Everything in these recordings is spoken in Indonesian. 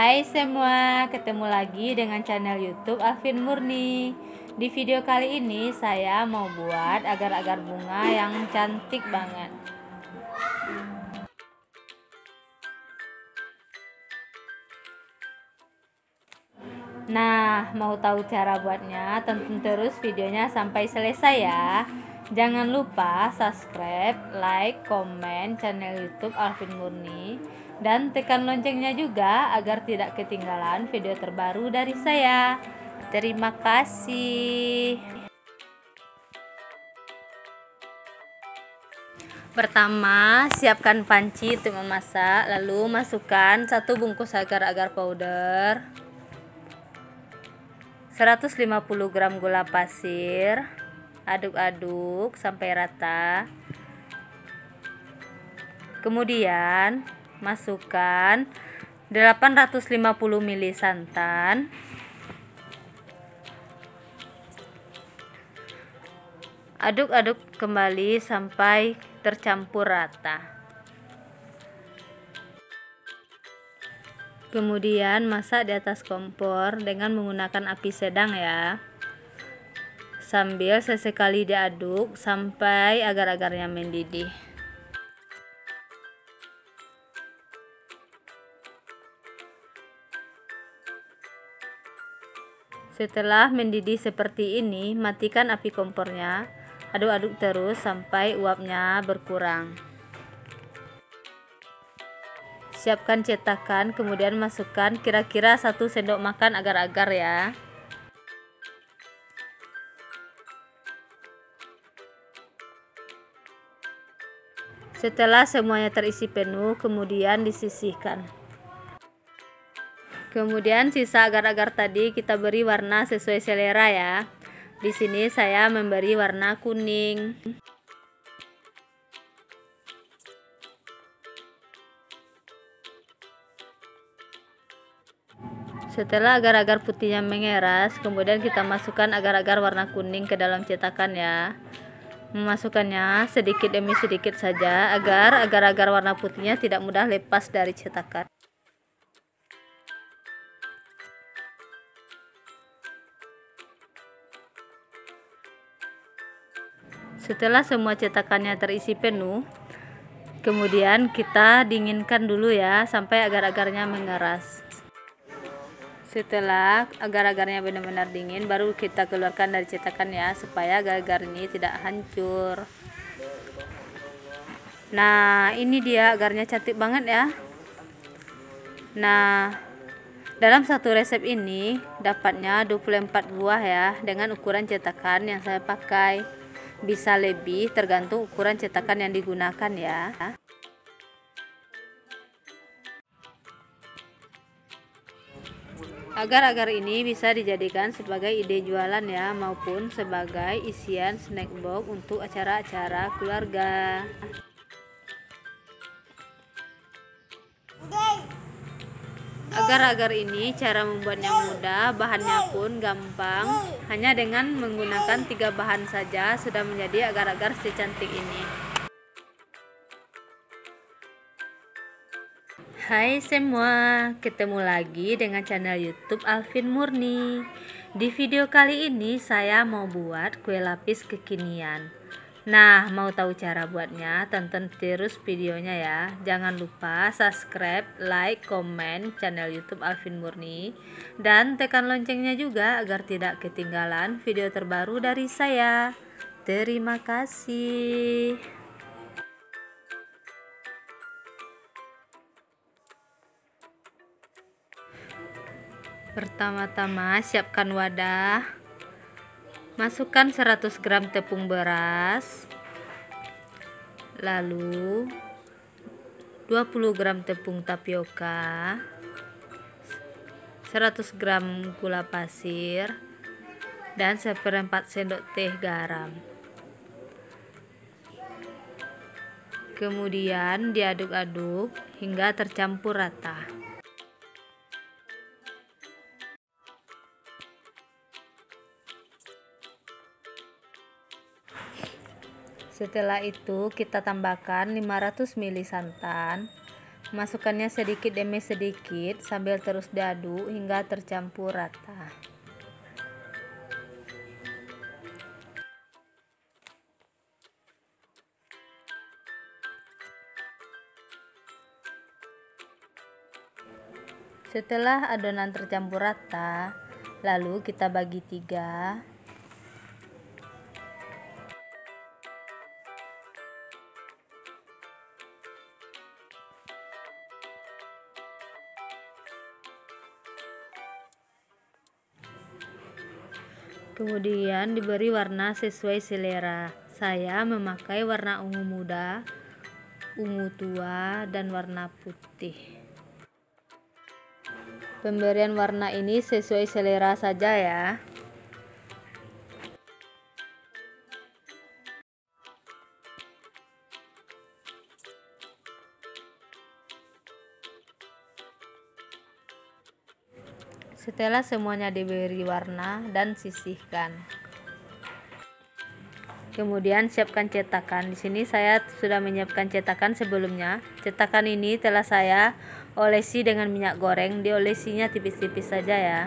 Hai semua, ketemu lagi dengan channel YouTube Alvin Murni. Di video kali ini saya mau buat agar-agar bunga yang cantik banget. Nah, mau tahu cara buatnya? Tonton terus videonya sampai selesai ya. Jangan lupa subscribe, like, komen channel YouTube Alvin Murni, dan tekan loncengnya juga agar tidak ketinggalan video terbaru dari saya. Terima kasih. Pertama, siapkan panci untuk memasak, lalu masukkan 1 bungkus agar-agar powder, 150 gram gula pasir, aduk-aduk sampai rata. Kemudian masukkan 850 ml santan, aduk-aduk kembali sampai tercampur rata. Kemudian masak di atas kompor dengan menggunakan api sedang ya, sambil sesekali diaduk sampai agar-agarnya mendidih. Setelah mendidih seperti ini, matikan api kompornya, aduk-aduk terus sampai uapnya berkurang. Siapkan cetakan, kemudian masukkan kira-kira 1 sendok makan agar-agar ya. Setelah semuanya terisi penuh, kemudian disisihkan. Kemudian sisa agar-agar tadi kita beri warna sesuai selera ya. Di sini saya memberi warna kuning. Setelah agar-agar putihnya mengeras, kemudian kita masukkan agar-agar warna kuning ke dalam cetakan ya. Memasukkannya sedikit demi sedikit saja agar agar-agar warna putihnya tidak mudah lepas dari cetakan. Setelah semua cetakannya terisi penuh, kemudian kita dinginkan dulu ya sampai agar-agarnya mengeras. Setelah agar-agarnya benar-benar dingin, baru kita keluarkan dari cetakan ya, supaya agar-agar ini tidak hancur. Nah, ini dia agarnya cantik banget ya. Nah, dalam satu resep ini dapatnya 24 buah ya, dengan ukuran cetakan yang saya pakai. Bisa lebih tergantung ukuran cetakan yang digunakan ya. Agar-agar ini bisa dijadikan sebagai ide jualan ya, maupun sebagai isian snack box untuk acara-acara keluarga. Agar-agar ini cara membuatnya mudah, bahannya pun gampang. Hanya dengan menggunakan 3 bahan saja sudah menjadi agar-agar secantik ini. Hai semua, ketemu lagi dengan channel YouTube Alvin Murni. Di video kali ini saya mau buat kue lapis kekinian. Nah, mau tahu cara buatnya? Tonton terus videonya ya. Jangan lupa subscribe, like, komen channel YouTube Alvin Murni, dan tekan loncengnya juga agar tidak ketinggalan video terbaru dari saya. Terima kasih. Pertama-tama siapkan wadah, masukkan 100 gram tepung beras, lalu 20 gram tepung tapioka, 100 gram gula pasir, dan 1/4 sendok teh garam. Kemudian diaduk-aduk hingga tercampur rata. Setelah itu kita tambahkan 500 ml santan, Masukkannya sedikit demi sedikit sambil terus diaduk hingga tercampur rata. Setelah adonan tercampur rata, lalu kita bagi 3. Kemudian diberi warna sesuai selera. Saya memakai warna ungu muda, ungu tua, dan warna putih. Pemberian warna ini sesuai selera saja ya. Setelah semuanya diberi warna dan sisihkan. Kemudian siapkan cetakan. Di sini saya sudah menyiapkan cetakan sebelumnya. Cetakan ini telah saya olesi dengan minyak goreng. Diolesinya tipis-tipis saja ya.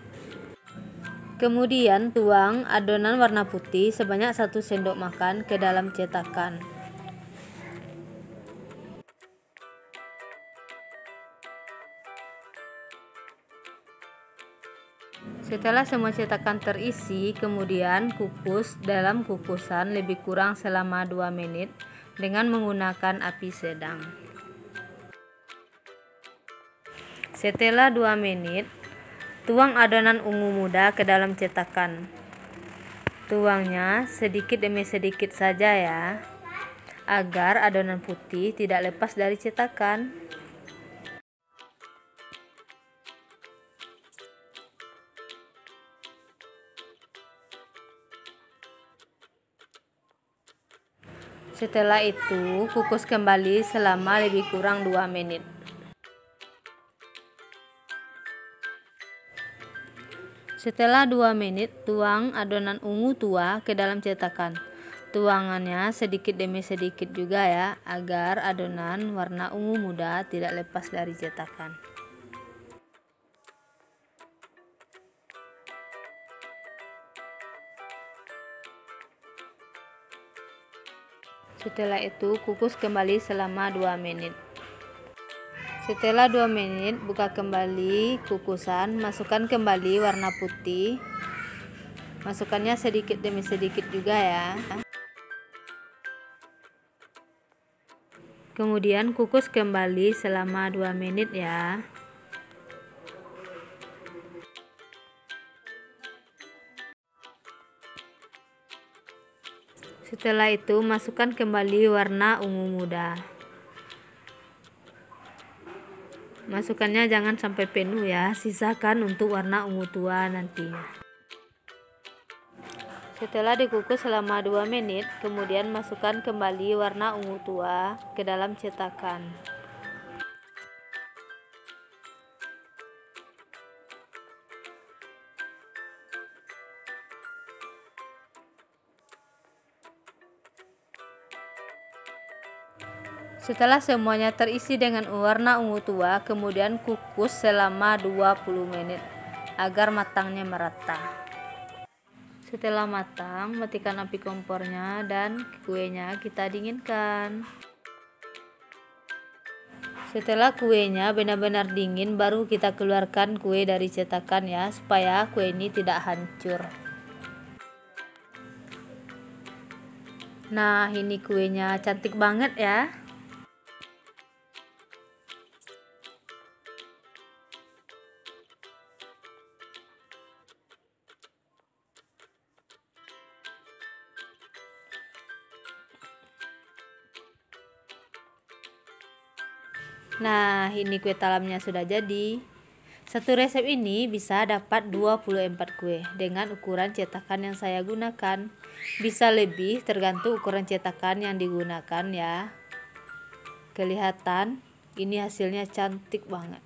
Kemudian tuang adonan warna putih sebanyak 1 sendok makan ke dalam cetakan. Setelah semua cetakan terisi, kemudian kukus dalam kukusan lebih kurang selama 2 menit dengan menggunakan api sedang. Setelah 2 menit, tuang adonan ungu muda ke dalam cetakan. Tuangnya sedikit demi sedikit saja ya, agar adonan putih tidak lepas dari cetakan. Setelah itu, kukus kembali selama lebih kurang 2 menit. Setelah 2 menit, tuang adonan ungu tua ke dalam cetakan. Tuangannya sedikit demi sedikit juga ya, agar adonan warna ungu muda tidak lepas dari cetakan. Setelah itu kukus kembali selama 2 menit. Setelah 2 menit buka kembali kukusan, masukkan kembali warna putih. Masukkannya sedikit demi sedikit juga ya. Kemudian kukus kembali selama 2 menit ya. Setelah itu masukkan kembali warna ungu muda. Masukkannya jangan sampai penuh ya, sisakan untuk warna ungu tua nantinya. Setelah dikukus selama 2 menit, kemudian masukkan kembali warna ungu tua ke dalam cetakan. Setelah semuanya terisi dengan warna ungu tua, kemudian kukus selama 20 menit agar matangnya merata. Setelah matang, matikan api kompornya dan kuenya kita dinginkan. Setelah kuenya benar-benar dingin, baru kita keluarkan kue dari cetakan ya, supaya kue ini tidak hancur. Nah, ini kuenya cantik banget ya. Nah, ini kue talamnya sudah jadi. Satu resep ini bisa dapat 24 kue dengan ukuran cetakan yang saya gunakan. Bisa lebih tergantung ukuran cetakan yang digunakan ya. Kelihatan ini hasilnya cantik banget.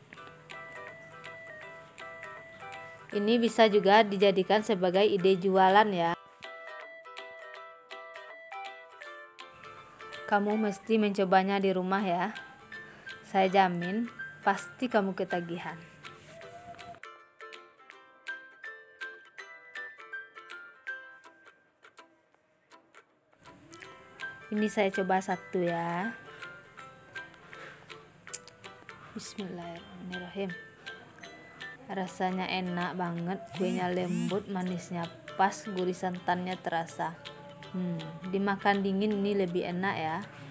Ini bisa juga dijadikan sebagai ide jualan ya. Kamu mesti mencobanya di rumah ya. Saya jamin pasti kamu ketagihan. Ini saya coba satu ya. Bismillahirrahmanirrahim. Rasanya enak banget, kuenya lembut, manisnya pas, gurih santannya terasa. Dimakan dingin ini lebih enak ya.